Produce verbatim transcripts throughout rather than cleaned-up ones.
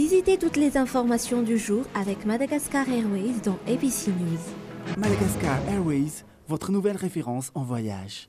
Visitez toutes les informations du jour avec Madagascar Airways dans A B C News. Madagascar Airways, votre nouvelle référence en voyage.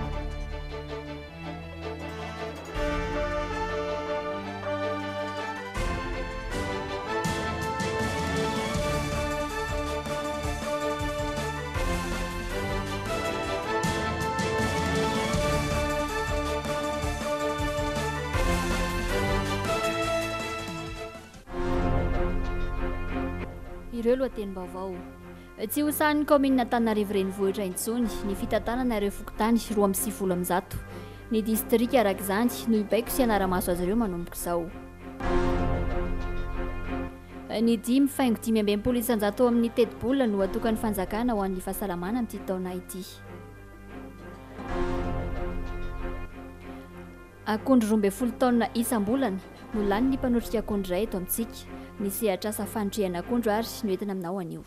Ireo lohatenim-baovao. Tsy ho sahin'ny kaomina Antananarivo renivohitra intsony ny fitantanana ireo fokontany roa amby sivifolo amby zato. Ny distrika araka izany no ibaiko sy anara-maso azy ireo manomboka izao. Ny dimy faingo dimy amby enimpolo isan-jato amin'ny teti-bola no atokan'ny fanjakana ho an'ny fahasalamana amin'ity taona ity. Akondro roa amby folo taona isam-bolana no lany ny mpanotrika akondro iray eto amintsika. Ny sehatra asa fandrehana akondro ary no entina aminao anio.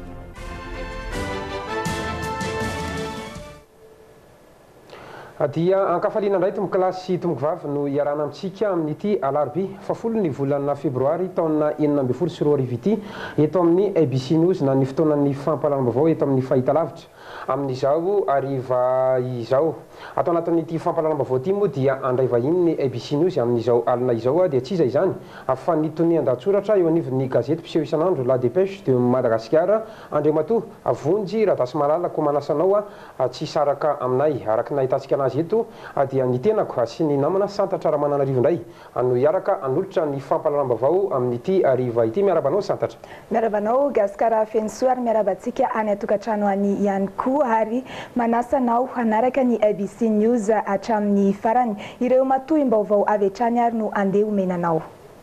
Dia ankafaliana indray tomboky lahy sy tomboky vavy no iarana amintsika amin'ity alarobia fafolo ny volana febroary taona enina amby folo sy roa arivo ity eto amin'ny A B C News na ny fotoanan'ny fampalalam-baovao eto amin'ny fahitalavitra amin'izao ariva izao. Atao anatin'ity fampalalam-baovao ity moa dia andray vahiny ny A B C News amin'izao alina izao dia tsy izay izany fa ny tonian-datsoratra eo anivon'ny gazety mpiseho isan'andro La Dépêche de Madagascar Andreo Matoa avonjy radasy malalako manasanao tsy saraka aminay araky nahitatsika anazy eto dia ny tenako sy ny namana Santatra Ramananarivo indray no iaraka anolotra ny fampalalam-baovao amin'ity ariva ity. Miarabanao Santatra. Miarabanao Gaskara Fensoar, miarabantsika any atokantrano any ihany koa ary manasanao hanaraka ny A B C News hatramin'ny farany. Ireo matoim-baovao avy hatrany ary no andeha omenanao.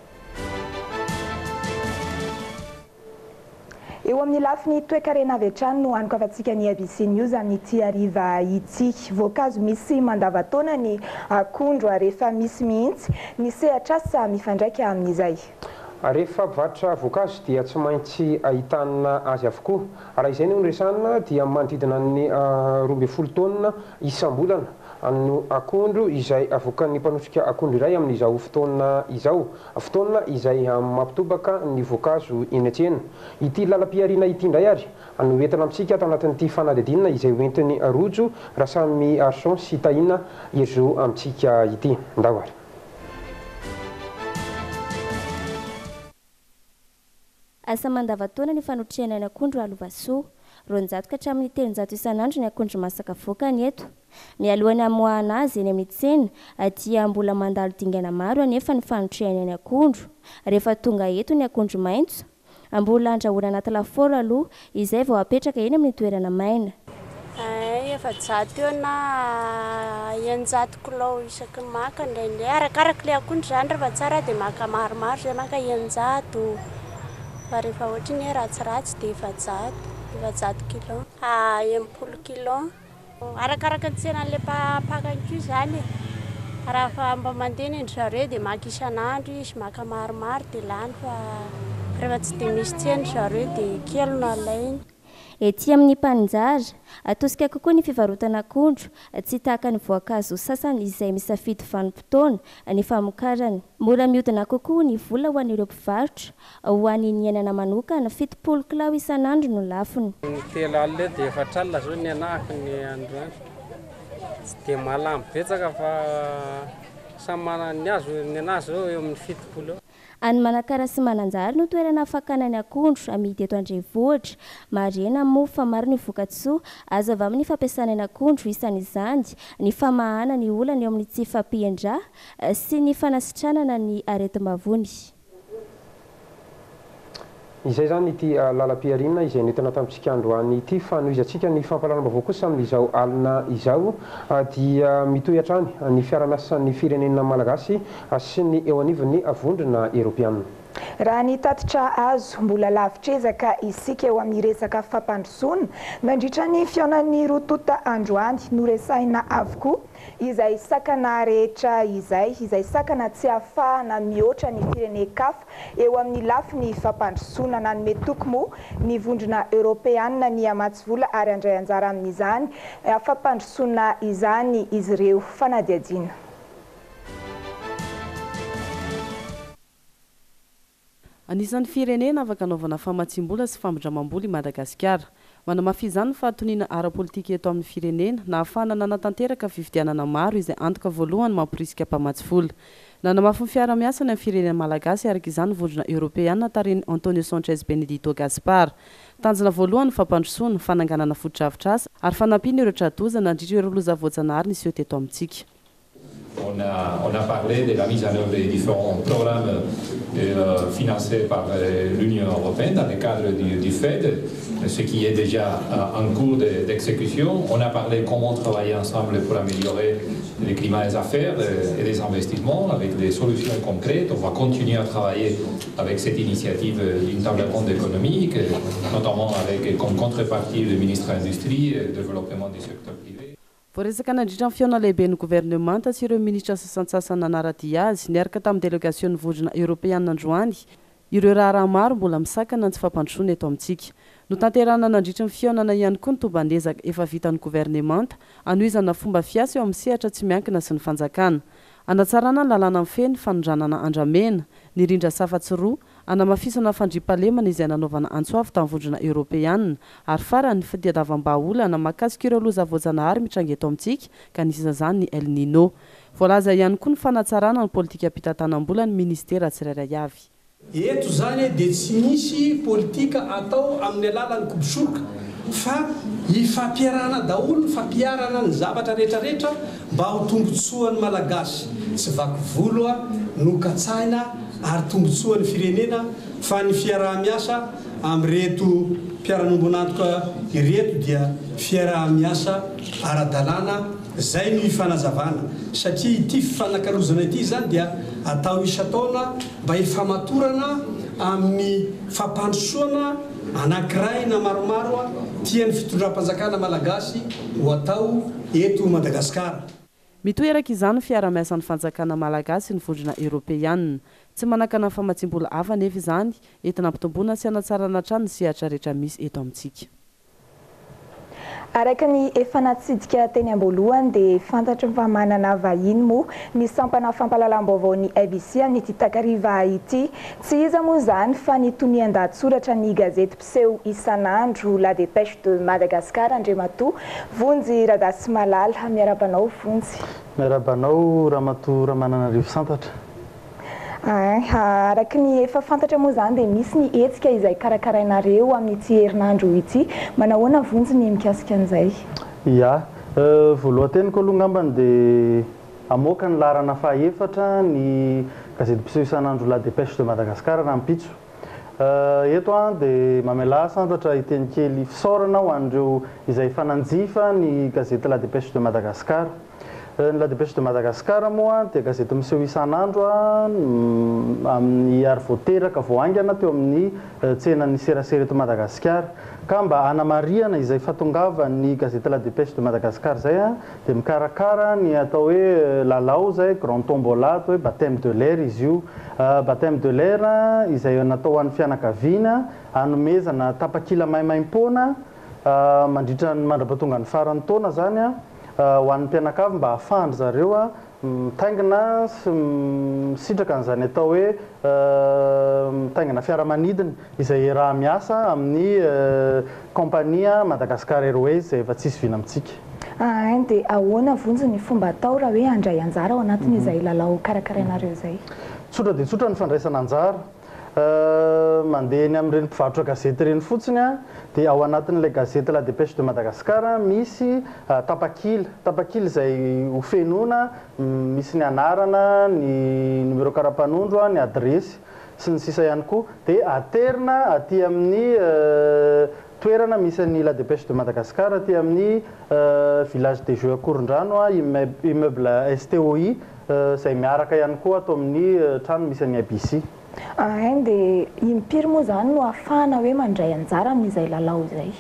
Eo amin'ny lafiny toe-karena avy hatrany no anokavantsika ny A B C News amin'ity ariva ity. Voankazo misy mandavataona ny akondro rehefa misy mihitsy ny sehatra asa mifandraika amin'izay. Rehefa mpivarotra voankazo dia tsy maintsy ahitana azy avokoa. Raha izay no resana dia manodidina ny roa amby folo taona isam-bolana no akondro izay avoakan'ny mpanotrika akondro iray amin'izao fotoana izao. Fotoana izay mampitobaka ny voankazo eny an-tsena. Ity lalam-piariana ity indray ary no entina amintsika atao anatin'ity fanadidinina izay hoentin'ny rojo Rasamy Arson sy Tahina ireo amintsika ity. Ndao ary. Asa mandavataona ny fanotrehana ny akondro alovasoa roanjato ka hatramin'ny telonjato isan'andro ny akondro masaka voakany eto. Mialohan'ny amoahana azy eny amin'ny tsena dia mbola mandalo dingana maro anefa ny fanotrehana ny akondro. Rehefa tonga eto ny akondro maitso mbola andrahoana anaty lafaoro aloha izay vao apetraka eny amin'ny toerana maina. Efa-jato eo na eninjato kilao isaky maka indraindray arakaraka le akondro zany rehefa tsara dia maka maromaro zay maka eninjato. Fa rehefa ohatra ny ratsiratsy dia efa-jato efa-jato kilao enimpolo kilao arakaraka ny tsenan'le mpakany koa zany. Raha fa mba mandeha ny zareo dia maka isan'andro izy maka maromaro dia lany fa rehefa tsy dia misy tsena zareo dia kely no alainy. Ety amin'ny mpanjara atosika kokoa ny fivarotana akondro tsy tahaka ny voankazo sasany izay misafidy vanim-potoana ny famokarany. Mora mihodina kokoa ny vola ho an'ireo mpivarotra ho an'ny iainana manokana fitopolo kilao isan'andro no lafiny. Ny telo alina dia efatra alina zao ny anahako ny androany. Tsy dia malamy betsaka fa samy manana ny azo ny anazy zao eo amin'ny fitopolo. Any Manakara sy Mananjary no toerana afakana ny akondro amidy eto Andrenivohitra. Marena moa fa maro ny vokatsoa azo avy amin'ny fampiasana ny akondro isan'izany ny famahana ny olana eo amin'ny tsy fampian-draha sy ny fanasitranana ny aretim-bavony. Izay zany ity lalam-piariana izay nentina tamintsika androany ity fa noho izy antsika ny fampalalam-baovao kosa amin'izao alina izao dia mitohy hatrany ny fiara-miasan'ny firenena malagasy sy ny eo anivon'ny vondrona eropeanina. Raha ny tatitra azo mbola lavitrezaka isika eo amin'ny resaka fampandrosoana nandritra ny fiaonan'ny rotota androany no resahina avokoa izay sakana rehetra izay izay sakana tsy ahafahana mihoatra ny firenen-kafa eo amin'ny lafiny fampandrosoana nanome toky moa ny vondrona eropeanina ny amatsy vola ary andray anjara amin'izany fampandrosoana izany izy ireo fanadihadiana. Anisan'ny firenena afaka anaovana famatsim-bola sy fambondramam-bola i Madagasikara. Manamafy izany fa atoniana ara-politika eto amin'ny firenena na ahafahana nanatanteraka fifidianana maro izay antoka voalohany mampirisika mpamatsy vola. Nanamafy ny fiara-miasany amin'ny firenena malagasy araka izany vondrona Europeana tariny Antonio Sanchez Benedito Gaspar. Tanjona voalohany fampandrosoana fananganana foto-drafitr'asa ary fanampiana ireo tradoza nandritra ireo loza voajanahary niseho teto amintsika. On a, on a parlé de la mise en œuvre des différents programmes euh, financés par euh, l'Union européenne dans le cadre du, du F E D, ce qui est déjà euh, en cours d'exécution. On a parlé comment travailler ensemble pour améliorer le climat des affaires euh, et des investissements avec des solutions concrètes. On va continuer à travailler avec cette initiative d'une table ronde économique, notamment avec comme contrepartie le ministre de l'Industrie et du développement du secteur privé. Voaresaka nandritra ny fiona lehiben'ny gouvernemanta sy ireo ministra sasantsasana naradia azy niaraka tamin'ny délégation vondrona Europeana androany ireo raharaha maro mbola misakana ny tsy fampandrosoana eto amintsika. No tanterana nandritra ny fionana ihany koa ny tombandezaka efa vitan'ny gouvernemanta anohizana fomba fiasa eo amin'ny sehatra tsy miankina sy ny fanjakana. Anatsarana ny lalàna mifeny fanondranana andramena ny rindra safatsy roa anamafisana fandriampahalemana izay nanaovana antsoavy tamin'ny vondrona Europeana ary farany fitadiavam-baolana mahakasika ireo loza voajanahary mitranga eto amintsika ka nisizany ny El Nino. Voalaza ihany koa ny fanatsarana ny politika ampitantanam-bola ny ministera tsirairay avy. Eto zany dia tsy misy politika atao amin'ny alalan'ny kobosoloka fa ifampiarana daholo ny fampiarana ny zavatra rehetrarehetra mba ho tombotsoan'ny malagasy tsy vaky volo no katsaina ary tombotsoan'ny firenena fa ny fiaraha-miasa amin'reto mpiara-nombonantoka ireto dia fiaraha-miasa ara-dalàna zay no ifanazavana satria ity fifanakarozana ity zany dia atao isa-taona mba ifamatorana amin'ny fampandrosoana anankiray na maromaro tian'ny fitondram-panjakana malagasy ho atao eto Madagasikara. Mitoeraka izany fiara-miasan'ny fanjakana malagasy ny vondrona Europeana tsy manakana famatsim-bola hafa nefa izany entina ampitomboana sy hanatsarana hatrany ny sehatra rehetra misy eto amintsika. Araka ny efa natsidika teny am-boalohany dia fantatra fa manana vahiny moa ny sampana fampahalalam-baovao ny A B C amin'ity takariva ity. Tsy iza moa zany fa ny tonian-dahatsoratra ny gazety mpiseho isan'andro La Dépêche de Madagascar. Andriamatoa Vonjy Radasy Malala miarabanao Vonjy. Miarabanao Ramatoa Ramananarivo Santatra. Araka ny efa fantatra moa zany dia misy ny hetsika izay karakarainareo amin'ity herinandro ity. Manahoana Vonjy ny mikasika an'izay? Ya, voalohan-teniko aloha ngambany dia amoaka ny laharana fahaefatra ny gazety mpiseho isan'andro La Dépêche de Madagascar raha mpitso. Eto a dia mamela santatra iteny kely fisaorana ho an'ireo izay fananjifa ny gazety La Dépêche de Madagascar. Ny La Dépêche de Madagascar moa dia gazety miseho isan'andro amin'ny ary voateraka voahaingana teo amin'ny tsenan'ny serasera eto Madagasikara ka mba hanamariana izay fahatongavan'ny gazety La Dépêche de Madagascar zay a dia mikarakara ny atao hoe lalao zay grand tombola atao hoe baptême de l'air izy io. Baptême de l'air izay natao ho an'ny fianakaviana hanomezana tapakila maimaim-poana mandritra ny mandrapatonga ny faran'ny taona zany a ho an'ny mpianakavy mba hahafandry zareo a mitaingina sy misitraka an'izany atao hoe mitaingina fiaramanidina izay raha miasa amin'ny kompania Madagascar Airways izay efa tsisy vina amintsika. Dia ahoana Vonjy ny fomba atao raha hoe handray anjara ao anatin'izay lalao karakarainareo izay? Tsotra dia tsotra ny fandraisana anjara. Mandeha eny amin'ireny mpivarotra gazety ireny fotsiny a dia ao anatin'ilay gazety La Dépêche de Madagascar misy tapakila tapakila izay ho fenoina misy ny anarana ny numero kara-panondro ny adresy sy ny sisa ihany koa dia aterina aty amin'ny toerana misy ny La Dépêche de Madagascar aty amin'ny village des Jeux Akorondrano immeuble S T O I izay miaraka ihany koa atao amin'ny trano misy ny A B C. Dia impiry moa zany no ahafahana hoe mandray anjara amin'izay lalao izay?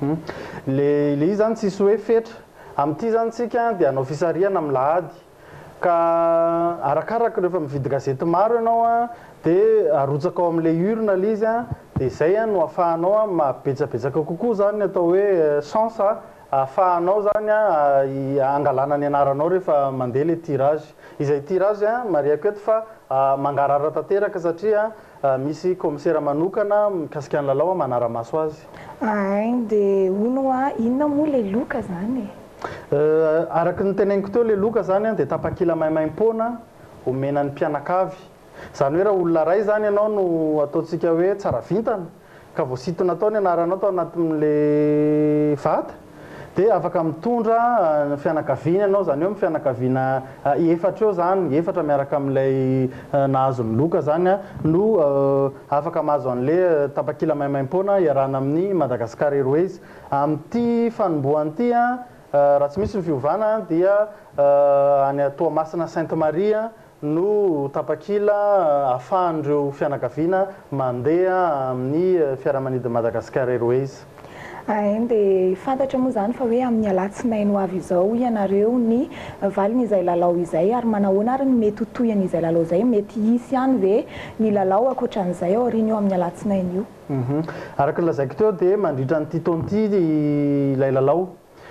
Le izy zany tsisy hoe fetra amin'ity zany tsika dia hanao fisarihana amin'ny lahady ka arakaraka rehefa mividy gazety maro ianao a dia arotsaka ao amin'ilay urne ilay izy a dia izay a no ahafahanao a mabetsabetsaka kokoa zany atao hoe chance ahafahanao zany a angalana ny anaranao rehefa mandeha le tirage. Izay tirage a mariako eto fa mangarara tanteraka satria misy commissaire manokana mikasika ny lalao manara-maso azy. Ay dia hono a inona moa le loka zany e? Araka ny teneniko teo le loka zany a dia tapakila maimaim-poana omena ny mpianakavy. Zany hoe raha olona ray zany ianao no ataontsika hoe tsara vintana ka voasitona tao ny anaranao tao anatin'le vata dia afaka mitondra fianakaviana ianao, zany hoe fianakaviana efatra eo zany, efatra miaraka amin'ilay nahazo ny loka zany a no afaka mahazo an'le tapakila maimaim-poana iarahana amin'ny Madagascar Airways. Amin'ity fanombohan'ity a raha tsy misy ny fiovana dia any Toamasina Sainte Marie no tapakila ahafahan'ireo fianakaviana mandeha amin'ny fiaramanidina Madagascar Airways. Ay dia fantatra moa zany fa hoe amin'ny alatsinainy ho avy izao ianareo ny valin'izay lalao izay ary manahoana ary ny mety hotoyan'izay lalao izay, mety hisy ihany ve ny lalao ankoatran'izay aoriana eo amin'ny alatsinainy io? Araka ny lazaiko teo dia mandritra ny titonty ilay lalao.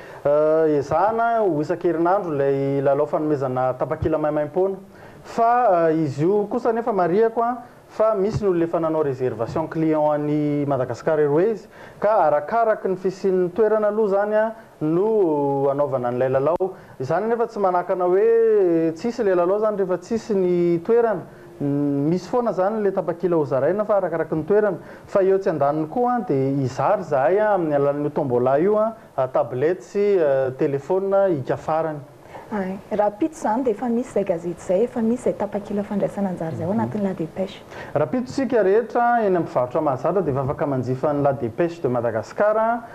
Ezahana ho isan-kerinandro ilay lalao fanomezana tapakila maimaim-poana fa izy io kosa nefa mariako a fa misy ny olona efa nanao réservation client any Madagascar Airways ka arakaraky ny fisian'ny toerana aloha zany a no anaovana n'ilay lalao. Izany nefa tsy manakana hoe tsisy le lalao zany rehefa tsisy ny toerana, misy foana zany le tapakila ho zaraina fa arakaraky ny toerana fa eo tsy andaniny koa dia izary zahay amin'ny alalan'io tombola io a tablette sy telefona hika farany. Raha pito zany dia efa misy izay gazety izay, efa misy izay tapakila fandraisana anjara izay ao anatin'ny La Dépêche. Raha pito sika rehetra eny amin'ny mpivarotra mahazatra dia efa afaka manjifa ny La Dépêche de Madagascar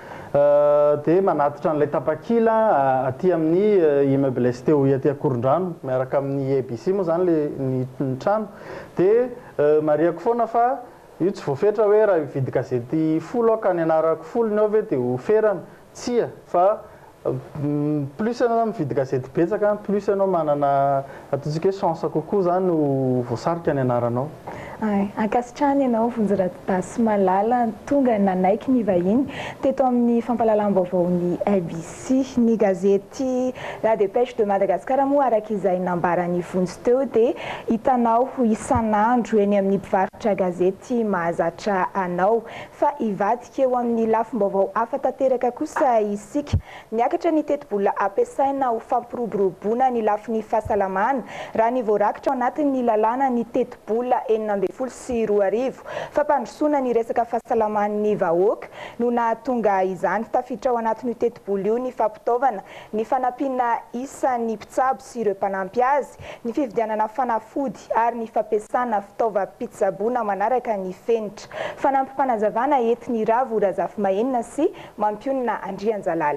dia manatitra n'ilay tapakila aty amin'ny immeuble S T O I aty Akorondrano miaraka amin'ny A B C moa zany ny trano dia mariako foana fa io tsy voafetra hoe raha hividy gazety folo ka ny anarako folony ao ve dia ho ferana, tsia fa plus ianao mividy gazety betsaka plus ianao manana ataontsika hoe chance kokoa zany ho voasarika ny anaranao. Ankasitrahany ianao Vonjiratasy Malala tonga nanaiky ny vahiny teto amin'ny fampahalalam-baovaon'ny A B C. Ny gazety La Dépêche de Madagascar moa araka izay nambarany vonjy teo dia hitanao isan'andro eny amin'ny mpivarotra gazety mahazatra anao fa hivadika eo amin'ny lafim-baovao hafa tanteraka kosa isika. Niakatra ny teti-bola ampiasaina ho fampiroboroboana ny lafin'ny fahasalamana raha ny voarakitra ao anatin'ny lalàna ny teti-bola enina ambin'ny folo sy roa arivo. Fampandrosoana ny resaka fahasalaman'ny vahoaka no nahatonga izany tafiditra ao anatin'io teti-bola io ny fampitaovana, ny fanampiana isan'ny mpitsabo sy ireo mpanampy azy, ny fividianana fanafody ary ny fampiasana fitaovam-pitsaboana manaraka ny fenitra. Fanampim-panazavana entin'ny Ravo Razafimahenina sy Mampionina Andrianjalala.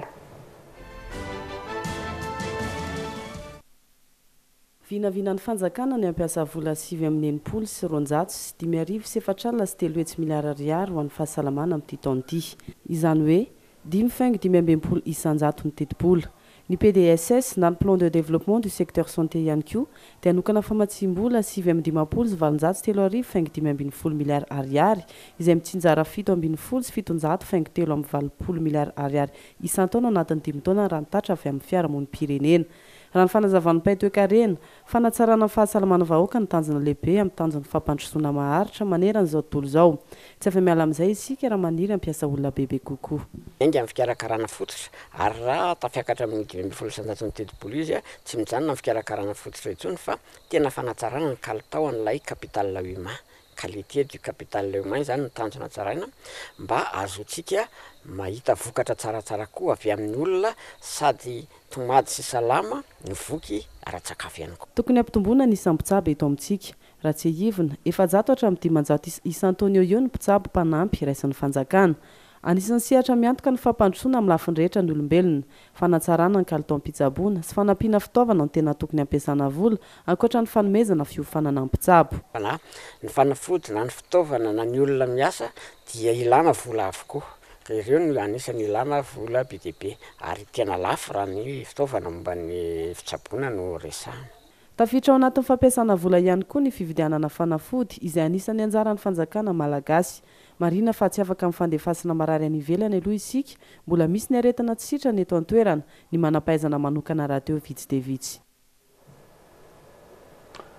Vinavinan'ny fanjakana ny ampiasa vola sivy amin'ny enimpolo sy roanjato sy dimy arivo sy efatra alina sy telo hetsy miliara ariary ho an'ny fahasalamana amin'ity taona ity. Izany hoe dimy faingo dimy amby enimpolo isanjato ny teti-bola. Ny P D S S na ny plan de développement du secteur santé ihany koa dia anokana famatsim-bola sivy amby dimampolo sy valonjato sy telo arivo faingo dimy ambin'ny folo miliara ariary izay mitsinjara fito ambin'ny folo sy fitonjato faingo telo amby valopolo miliara ariary isan-taona anatin'ny dimy taona raha nitatra avy amin'ny fiarahamonim-pirenena. Raha ny fanazavan'ny paitoekarena, fanatsarana ny fahasalamana vahoaka ny tanjona lehibe amin'ny tanjon'ny fampandrosoana maharitra manerana izao tontolo izao. Tsy afa miala amin'izay isika raha maniry ampiasa olona bebe kokoa. Engy amin'ny fikarakarana fototra ary raha tafiakatra amin'ny dimy ambin'ny folo isanjato ny teti-bola izy a tsy mijanona amin'ny fikarakarana fototra intsony fa tena fanatsarana ny kalitao an'ilay capital humain. Qualité du capital humain zany ny tanjona tsaraina mba azotsika mahita vokatra tsaratsara koa avy amin'ny olona sady tomady sy salama ny voky ara-tsakafo ihany koa. Tokony ampitomboana ny isammpitsabo eto amintsika. Raha tsy hivona efajato hatramin'ny dimanjato isan-taona eo eo ny mpitsabo mpanampy raisin'ny fanjakana. Anisan'ny sehatra miantoka ny fampandrosoana amin'ny lafiny rehetra ny olombelona, fanatsarana ny kalitao-pitsaboana sy fanampiana fitaovana ny tena tokony ampiasana vola ankoatra ny fanomezana fiofanana amin'ny mpitsabo. Ny fanafody na ny fitaovana na ny olona miasa dia ilana vola avokoa. Ireo no anisany ilana vola be dia be ary tena lafo raha ny fitaovana momba ny fitsaboana no resahana. Tafiditra ao anatin'ny fampiasana vola ihany koa ny fividianana fanafody izay anisany anjaran'ny fanjakana malagasy. Marina fa tsy afaka amin'ny fandefasana marary any ivelany aloha isika, mbola misy ny aretina tsy sitrana eto an-toerana ny manam-pahaizana manokana rahateo vitsy dia vitsy.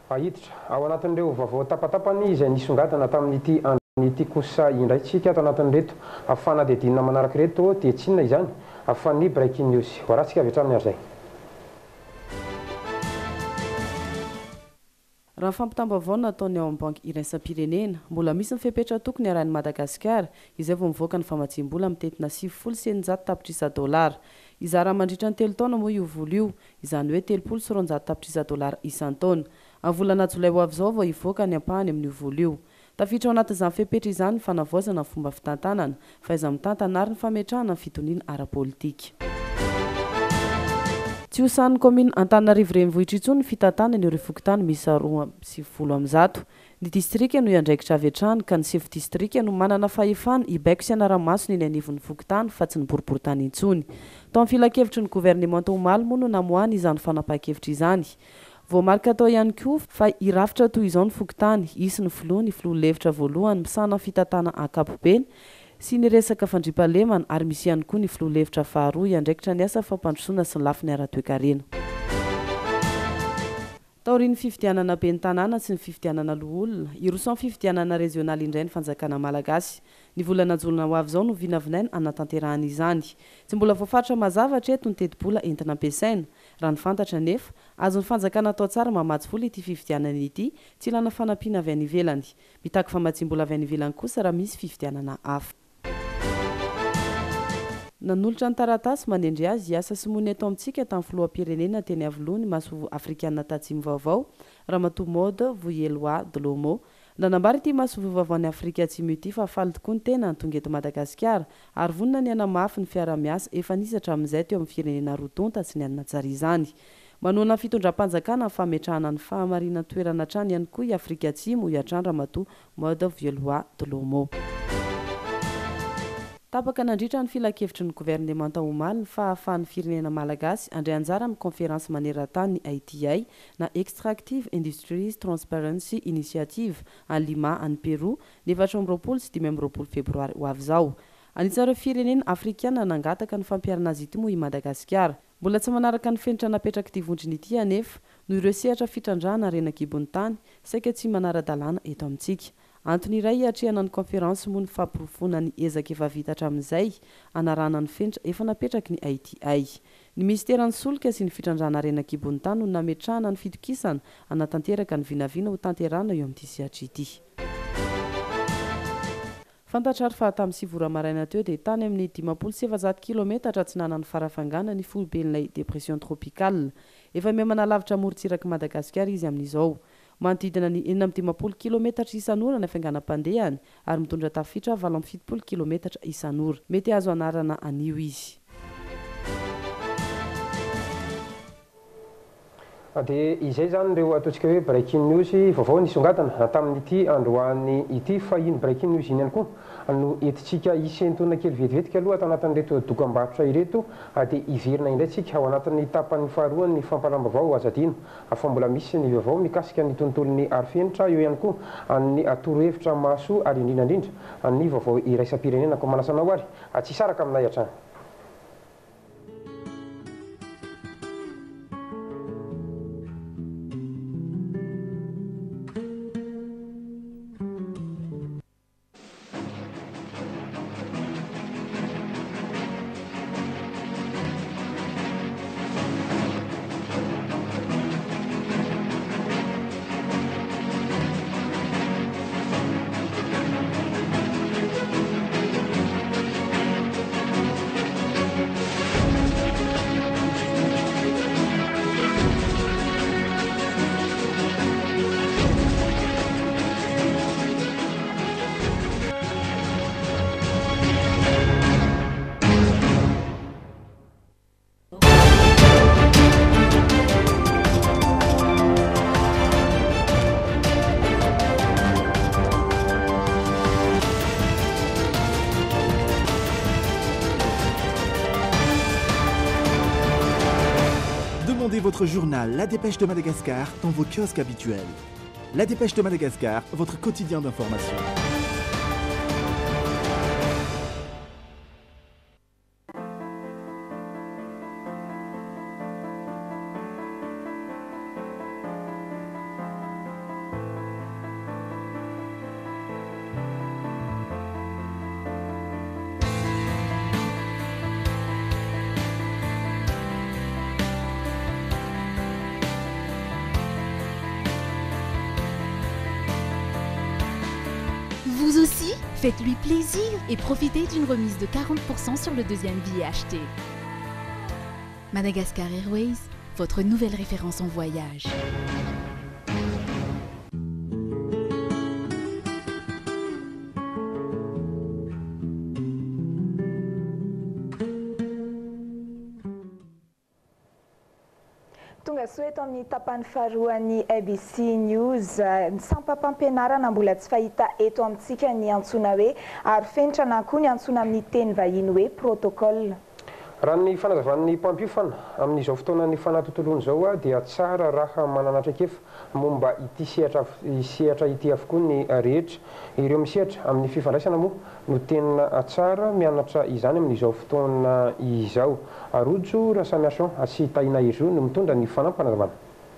ahiditra ao anatin'ireo vaovao tapatapany izay nisongadana tamin'ity andron'ity kosa indraytsika ato anatin'reto afana dedinina manaraka reto dia tsinona izany afan'ny breaking news hoaratsika avy hatrany arzay raha fampitam-baovao nataony ao amin'ny banky iraisam-pirenena mbola misy ny fepetra tokony arahan'ny Madagasikara izay vao mivoaka ny famatsim-bola mitetina sivifolo sy eninjato tapitrisa dolara izaraha mandritra ny telo taona moa io vola io izany hoe telopolo sy roanjato tapitrisa dolara isan-taona amin'ny volana jolay ho avy izao vao hivoaka ny ampahany amin'io vola io tafiditra ao anatin'izany fepetra izany ny fanavaozana ny fomba fitantanana faiza mitantana ary ny fametrahana ny fitoniana ara-politika tsy hosan'ny komina Antananarivo renivohitra intsony ny fitantanana ireo fokontany misy roa sy folo amby zato ny distrika no iandraikitra avy hatrany ka ny sefo distrika no manana fahefana hibaiko sy anaramaso ny anivon'ny fokontany fa tsy ny boriboritany intsony tao amin'ny filakevitry ny gouvernemanta omaly moa no namohany izany fanapaha-kevitra izany voamarika atao ihany koa fa hirafitra toy izao ny fokontany isy ny filoha ny filoha levitra voalohany misana ny fitantana ankapobeny sy ny resaka fandriampahalemana ary misy ihany koa ny filoha levitra faharoa iandraikitra ny asa fampandrosoana sy ny lafiny ara-toekarena taorian'ny fifidianana ben'ny tanàna sy ny fifidianana loholona iroson fifidianana rezionaly indray ny fanjakana malagasy ny volana jolona ho avy izao no vinavinaina anatanterahana izany tsy mbola voafaritra mazavatra eto ny teti-bola entina ampiasaina raha ny fantatra nefa azo ny fanjakana atao tsara mamatsy vola ity fifidianana ity tsy ilana fanampiana avy any ivelany mitaky famatsim-bola avy any ivelany kosa raha misy fifidianana hafa nanolotra ny taratasy manendry azy asa simony eto amintsika tamin'ny filoham-pirenena teny aviloha ny maso afrikanina tatsimo vaovao Ramatoa Maud Vuyelwa Dlomo nanambary ity maso vaovao ny Afrika Atsimo ity fa faly tokoa ny tena tonga eto Madagasikara ary vonina ny anamafy ny fiara-miasa efa nisatra amin'izay teo amin'ny firenena rotonta sy ny anana tsara izany manoana fitondram-panjakana ny fametrahana ny fahamarina toerana trany ihany koa i Afrika Atsimo iatrany Ramatoa Maud Vuyelwa Dlomo tapaka nandritra ny filakevitry ny gouvernemanta omaly ny fahafahan'ny firenena malagasy andray anjara amin'ny konferansy maneran-tany ny I T I na Extractive Industries Transparency Initiative any Lima any Peroa ny efatra amby roapolo sy dimy amby roapolo febroary ho avy izao anisan'ireo firenena afrikana nangataka ny fampiarana azy ity moa i Madagasikara mbola tsy manaraka ny fenitra napetraka ity vondriny ity anefa no ireo sehatra fitrandrahana renakibon'ny tany saika tsy manara-dalàna eto amintsika antony iray hiatrehana ny konferansy moa ny fampirofonany ezaka efa vita hatramin'izay anarana ny fenitra efa napetraky ny I T I ny ministeran'ny solika sy ny fitrandrahana renakibon'ny tany no nametrahana ny fitokisana anatanteraka ny vinavina ho tanterana eo amin'ity sehatra ity fantatrary fa tamin'ny sivora maraina teo dia tany amin'ny dimapolo sy efajato kilometatra atsinana ny farafangana ny foloben'ilay depression tropicale efa mihamana lavitra morontsiraka Madagasikara izy amin'izao manodidina ny enina amby dimapolo kilometatra isan'ora ny hafainganam-pandehany ary mitondra tafitra valo amby fitopolo kilometatra isan'ora mety azo anarana anio izy dia izay zany ireo ataontsika hoe breaking news vaovao nisongadana tamin'ity androany ity fa iny breaking news iny ihany koa no entitsika isentoana kely vetivetika aloha atao anatin'ireto dokam-barotra ireto dia iverina indray tsika ao anatin'ny tapany faharoa ny fampalam-baovao azadino fa mbola misy ny vaovao mikasika ny tontolon'ny arifenitra eo ihany koa amin'ny torohevitra maso ary indrindrandrindra ny vaovao iraisam-pirenenako manasanao ary tsy saraka aminay hatrany Demandez votre journal La Dépêche de Madagascar dans vos kiosques habituels. La Dépêche de Madagascar, votre quotidien d'information. Ici, faites-lui plaisir et profitez d'une remise de quarante pour cent sur le deuxième billet acheté. Madagascar Airways, votre nouvelle référence en voyage. Tonga soa eto amin'ny tapany faharoan'ny A B C News ny sampam-pampianarana mbola tsy fahita eto amintsika ny antsoina hoe arifenitra na koa ny antsoina amin'ny teny vahiny hoe protocole. Raha ny fanazavan'ny mpampiofana amin'izao fotoana ny fanatontoloana izao dia tsara raha mananatrakefa momba ity sehatra sehatra ity avokoa ny rehetra. Ireo misehatra amin'ny fifandraisana moa no tena tsara mianatra izany amin'izao fotoana izao. Rojo Rasamiason sy Taina Ezo no mitondra ny fanampanazavana.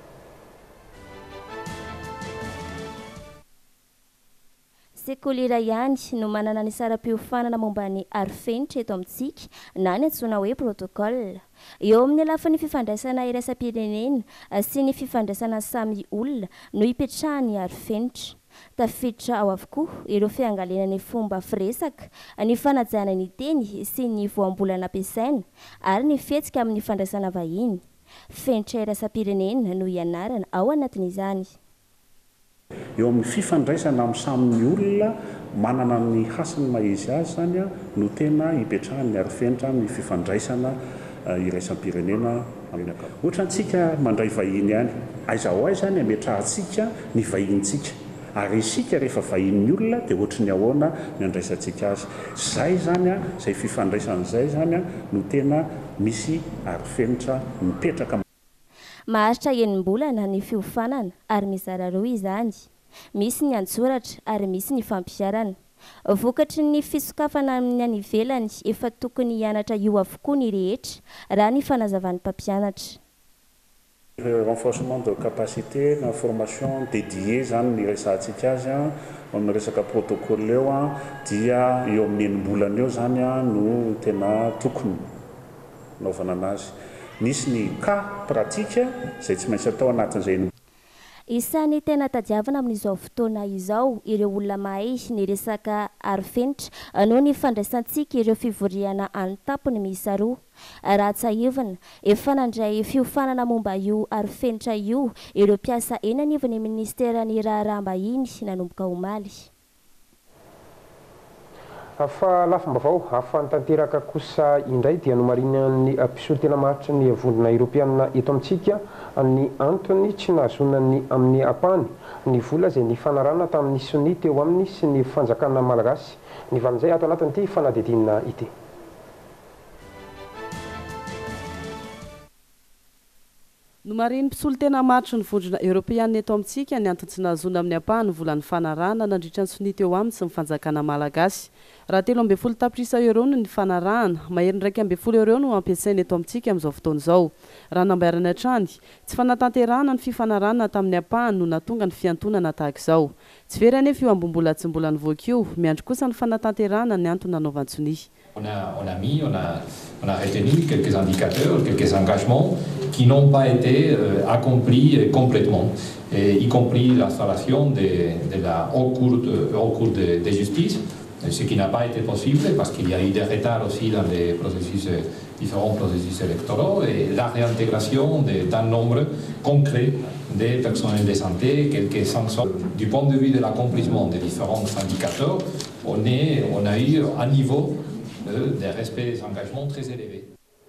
Sekoly iray ihany no manana ny saram-piofanana momba ny arifenitra eto amintsika na ny antsoina hoe protocole. Eo amin'ny alafan'ny fifandraisana iraisam-pirenena sy ny fifandraisana samy olona no hipetrahany arifenitra. Tafiditra ao avokoa ireo fiangalenany fomba firesaka, ny fanajana ny teny sy ny voambolana ampiasaina ary ny fihetsika amin'ny fandraisana vahiny. Fenitra iraisam-pirenena no ianarana ao anatin'izany. Eo amin'ny fifandraisana amin'ny samy olona manana ny hasiny mahizy azy zany no tena hipetrahany arifenitra amin'ny fifandraisana iraisam-pirenena. Ohatra antsika mandray vahiny ihany, aiza ho aiza zany ametrahantsika ny vahintsika. Ary isika rehefa vahin'ny olona dia ohatra ny ahoana ny andraisantsika azy. Zay zany zay fifandraisan'izay zany no tena misy arifenitra mipetraka. Maharitra enim-bolana ny fiofanana ary mizara roa izany. Misy ny antsoratra ary misy ny fampiarana. Vokatry ny fisokafana amin'ny any ivelany efa tokony hianatra io avokoa ny rehetra raha ny fanazavan'ny mpampianatra. Renforcement de capacité na formation dédiée zany ny resantsika azy amin'ny resaka protocole eo dia eo amin'ny enim-bolana eo zany no tena tokony naovana anazy. Nisy ny cas pratique izay tsy maintsy atao anatin'izay. Isan'ny tena tadiavana amin'izao fotoana izao ireo olona mahay ny resaka arifenitra noho ny fandraisantsika ireo fivoriana an-tampony miisa roa. Raha tsahivana efa nandray fiofanana momba io arifenitra io ireo mpiasa eny anivon'ny ministeran'ny raharaham-bahiny nanomboka omaly. Fa lafim-baovao ahafantanteraka kosa indray dia nomarinan'ny mpisolo tena maharitra ny vondrona Europeana eto amintsika ny antony tsy nahazonany amin'ny ampahany ny vola izay ny fanarana tamin'ny soni teo aminy sy ny fanjakana malagasy. Ny valin'izay ato anatin'ity fanadidinina ity. No mariny mpisolo tena maritry ny vondrona Europeana eto amintsika ny antony tsy nahazona amin'ny ampahany volan'ny fanarahana nandritra ny soni teo aminy sy ny fanjakana malagasy. Raha telo ambin'ny folo tapitrisa euro ny fanarahana, maherin'ny raika ambin'ny folo euro no ampiasaina eto amintsika amin'izao fotoana izao. Raha nambairana hatrany, tsy fanatanterahana ny fifanarahana tamin'ny ampahany no nahatonga ny fiantonana tahaka izao. Tsy very anefa io ambom-bola tsy mbola nivoaka io, miandry kosa ny fanatanterahana ny antony nanaovan-tsony. On a, on a mis, on a, on a retenu quelques indicateurs, quelques engagements qui n'ont pas été euh, accomplis complètement, et y compris l'installation de, de la haute cour de, haute cour de, de justice, ce qui n'a pas été possible parce qu'il y a eu des retards aussi dans les processus, différents processus électoraux, et la réintégration d'un nombre concret des personnels de santé, quelques sanctions. Du point de vue de l'accomplissement des différents indicateurs, on, est, on a eu un niveau de respect des engagements très élevé.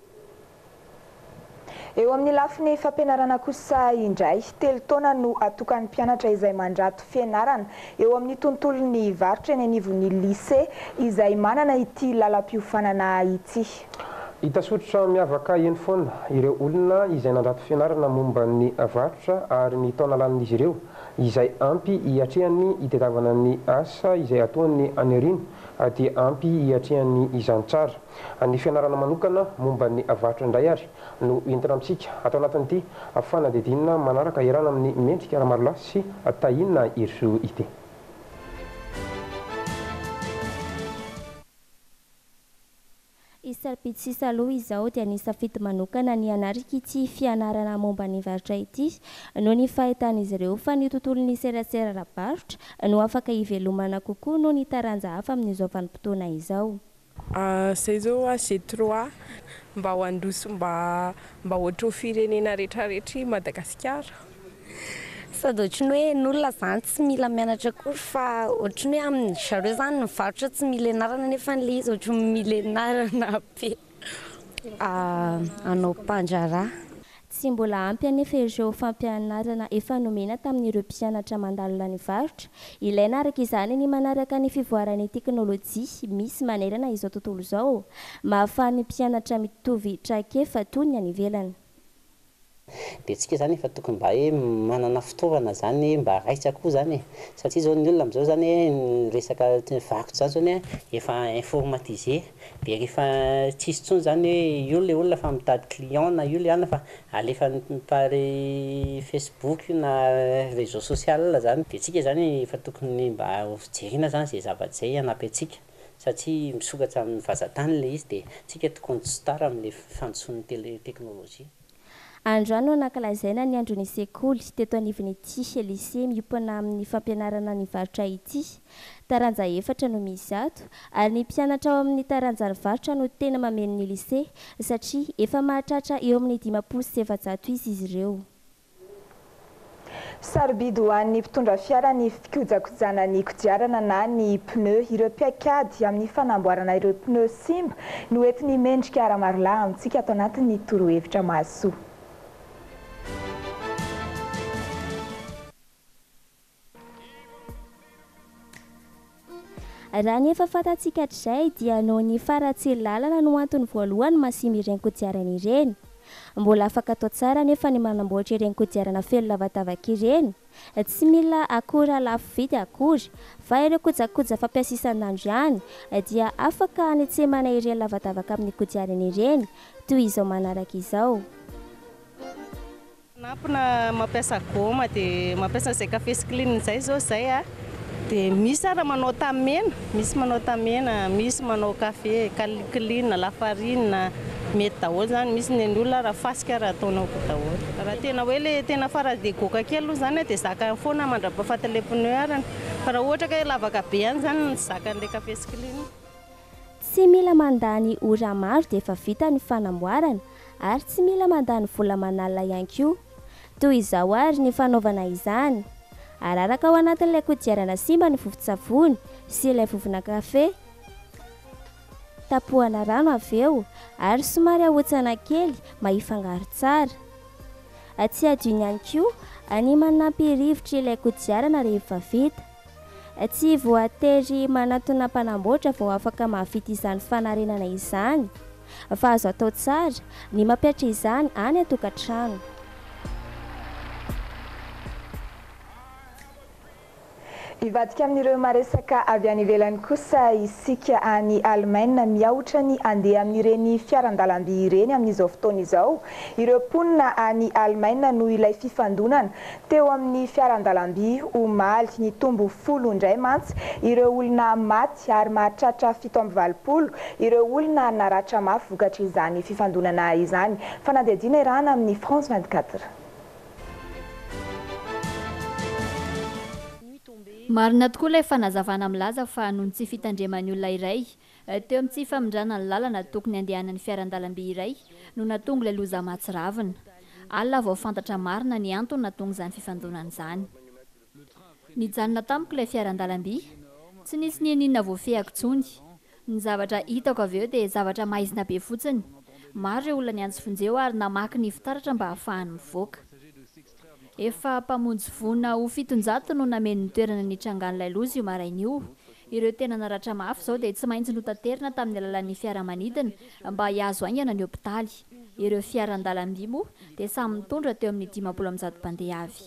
Eo amin'ny lafiny fampianarana kosa indray, telo taona no atokan'ny mpianatra izay mandrato fianarana eo amin'ny tontolon'ny varotra eny anivon'ny lycée izay manana ity lalam-piofanana ity. Hitasotra miavaka eny foana ireo olona izay nandrato fianarana momba ny varotra ary ny taona lanin'izy ireo izay ampy hiatrehany hitadiavana ny asa izay ataony any aoriana dia ampy hiatrehany izany tsara. Ny fianarana manokana momba ny varotra indray ary no entina amintsika atao anatin'ity fanadidinina manaraka iarana amin'ny mendrika Ramarolahy sy Taina Ezo ity. isapidy sisa aloha izao dia nisafidy manokana ny anarika ity fianarana momba ny varotra ity no ny fahitan'izy ireo fa ny tontolon'ny serasera rabarotra no afaka hivelomana kokoa no ny taranja hafa amin'izao vanim-potoana izao. Izay zao a G trois mba ho androso mba mba ohatra ho firenena rehetrarehetra Madagasikara. Sady ohatrany hoe n'olona zany tsy mila mianatra kory fa ohatrany hoe amin'ny zareo zany mivarotra tsy mila ianarana nefa n'le izy ohatrany mila ianarana be anao mpandraraha. Tsy mbola ampy anefa ireo fampianarana efa nomena tamin'ireo mpianatra mandalo ny varotra. Ilaina araka izany ny manaraka ny fivoaran'ny teknôlôjia misy manerana izao tontolo izao mba ahafahan'ny mpianatra mitovy traikefa toy ny any ivelany. Dia tsika zany efa tokony mba hoe manana fitaovana zany mba raitra koa zany satria zao ny olona amin'izao zany resaka varotra zany zany efa informatisé dia rehefa tsisy tsony zany hoe io le olona fa mitady client na io le ana fa alefa pary Facebook na réseau social zany dia tsika zany efa tokony mba jerena zany zay zavatra zay hanampy antsika satria misokatra amin'ny vazatany le izy dia tsika tokony tsy tara amin'le fandrosoan'ny tele teknôlôjia. Androano nankalazaina ny andron'ny sekoly teto anivon'ity lycée miompana amin'ny fampianarana ny varotra ity. Taranja efatra no misy ato ary ny mpianatra ao amin'ny taranja varotra no tena mameno ny lycée satria efa mahatratra eo amin'ny dimampolo sy efajato izy izy ireo. Sarobidy ho an'ny mpitondra fiara ny fikojakojana ny kodiarana na ny pneu ireo mpiakady amin'ny fanamboarana ireo pneu simba no entiny mendrika ara-marolahy amintsika ato anatin'ny torohevitra mahasoa. Raha ny efa fantatsika hatrizay dia noho ny faratsy lalana no antony voalohany masimy ireny kodiarana ireny. Mbola afaka atao tsara nefa ny manamboatra ireny kodiarana feno lavadavaka ireny. Tsy mila akora lafo vidy akory fa ireo kojakoja fampiasa isan'andro ihany dia afaka hanetsemana ireny lavadavaka amin'ny kodiarana ireny toy izao manaraka izao. Nampina mampiasa goma dia mampiasa izay kafe clean izay zao zay a dia misy ara manao tamena, misy manao tamena, misy manao kafe clean, lafarina mety daholo zany, misy ny olona raha fasika raha ataonao daholo. Raha tena hoe le tena fara dia goka kely aloha zany dia zaka foana mandrapahafaty le pneu arany fa raha ohatra ka lavaka be any zany zakan'le kafe clean. Tsy mila mandany ora maro dia efa vita ny fanamboarana ary tsy mila mandany vola manala ihany koa. Toy izao ary ny fanaovana izany. Araraka ao anatin'ilay kodiarana simba ny vovon-tsavony sy ilay vovona kafe. Tapohana rano avy eo ary somary ahotsana kely mba hifangaro tsara. Tsy adino ihany koa ny manampy rivotra ilay kodiarana rehefa vita. Tsy voatery manatona mpanamboatra vao afaka mahavita izany fanarenana izany fa azo atao tsara ny mampiatra izany any an-tokantrano. Ivadika amin'ireo maresaka avy any ivelany kosa isika any Allemagne miaotra ny andeha amin'ireny fiarandalamby ireny amin'izao fotoana izao. Ireo mponina any Allemagne no ilay fifandonana teo amin'ny fiarandalamby omaly ny tombo folo indray mantsy ireo olona maty ary mahatratra fito amby valopolo ireo olona naratra mafy vokatra izany fifandonana izany. Fanadihadiana irana amin'ny France vingt-quatre. Marina tokoa ilay fanazavana milaza fa noho tsy fitandreman'ny olona iray teo amin'ny tsy famindrana ny lalana tokony andehanan'ny fiarandalamby iray no natonga ilay loza matsy ravina. Alina vao fantatra marina ny antony natonga izany fifandonana izany. Nijanona tamiko ilay fiarandalamby, tsy nisy ny aninona voafehako tsony. Ny zavatra hitako avy eo dia zavatra maizina be fotsiny. Maro ireo olona niantso vonjeo ary namaky ny fitaratra mba ahafahany mivoaka. Efa mpamonjy vona ho fitonjato no nameny ny toerana nitrangan'ilay loza io maraina io. Ireo tena naratra mafy izao dia tsy maintsy notanterina tamin'ny alalan'ny fiaramanidina mba hiazo aingana ny hopitaly. Ireo fiarandalamby moa dia samy mitondra teo amin'ny dimampolo amby zato mpandeha avy.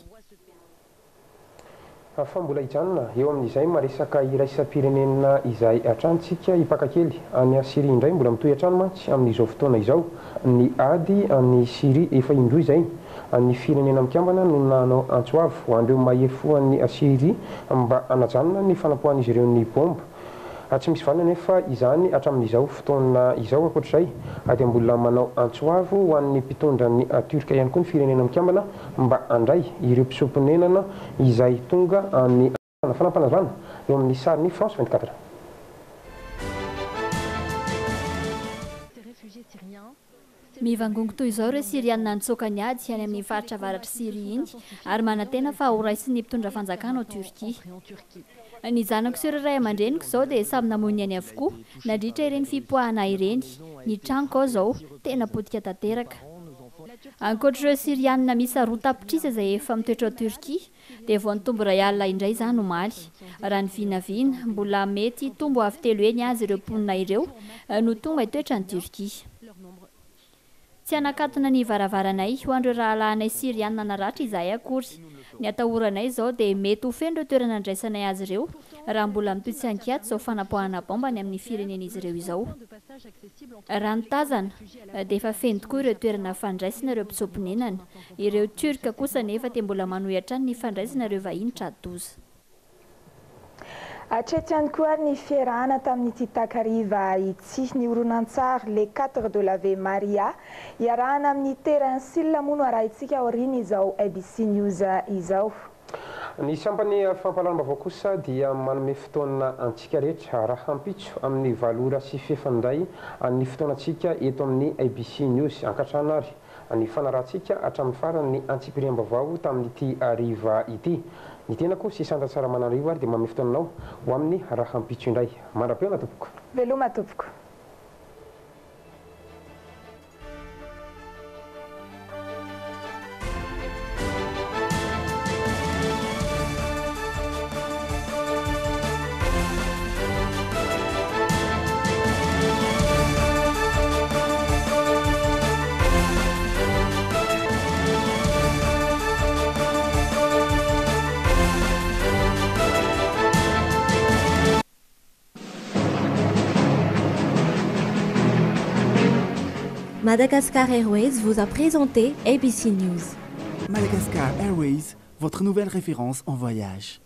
Fa mbola hijanona eo amin'izay maresaka iraisam-pirenena izay atrantsika hipakakely any Syria indray mbola mitohy atrano mantsy amin'izao fotoana izao. Ny ady any Syria efa indroa izay ny firenena mikambana no nanao antsoavo ho andreo mahery foan'ny Syria mba anajanona ny fanapohan'izy ireo ny bomba. tsy misy valina nefa izany hatramin'izao fotoana izao ankoatr'izay dia mbola manao antsoavo ho an'ny mpitondra ny turka ihany koa ny firenena mikambana mba andray ireo mpisomponenana izay tonga amin'ny fanampanazana eo amin'ny sariny France vingt-quatre. mivangongo toy izao ireo sirianina nitsoaka ny ady any amin'ny faritra varatra Siria iny ary manantena fa horaisiny mpitondra fanjakana ao Turkia. Ny zanako sy ireo ray aman-dreniko izao dia samy namoy any avokoa nandritra ireny fipoahana ireny. Ny tranoko ao izao tena potika tanteraka. Ankoatr'ireo sirianina misy roa tapitrisa izay efa mitoetra ao Turkia dia vao nitombo ray alina indray izany omaly. Raha ny vinavina mbola mety tombo avy telo eny azy ireo mponina ireo no tonga hitoetra ny Turkia. Tsy anakatona ny varavaranay ho andreo rahalahinay sirianina naratra izahay akory. Ny atahoranay izao dia mety ho feno ireo toerana andraisanay azy ireo raha mbola mitoetsy ankiato izao fanapoahana bombany amin'ny firenen'izy ireo izao. Raha ny tazana dia efa feno tokoa ireo toerana fandraisana ireo mpisomponenana. Ireo Turka kosa nefa dia mbola manohitra ny fandraisana ireo vahiny tradoza. Hatreto ihany koa ny fiarahana tamin'ity takariva ity ny horonan-tsary les quatre de l'Ave Maria iarahana amin'ny terrain Silla moa no arahintsika aoriana izao A B C News izao. Ny sampany fampalaram-baovao kosa dia manome fotoana antsika rehetra raha hampitso amin'ny valora sy fefandray ny fotoanantsika eto amin'ny A B C News ankatrana ary ny fanarahantsika hatramin'ny farany antsipirim-baovao tamin'ity ariva ity. Ny tenako sy sandra tsara manarivo ary dia manome fotoananao ho amin'ny raha hampitso indray. Mandrapeo na tompoko. Veloma tompoko. Madagascar Airways vous a présenté A B C News. Madagascar Airways, votre nouvelle référence en voyage.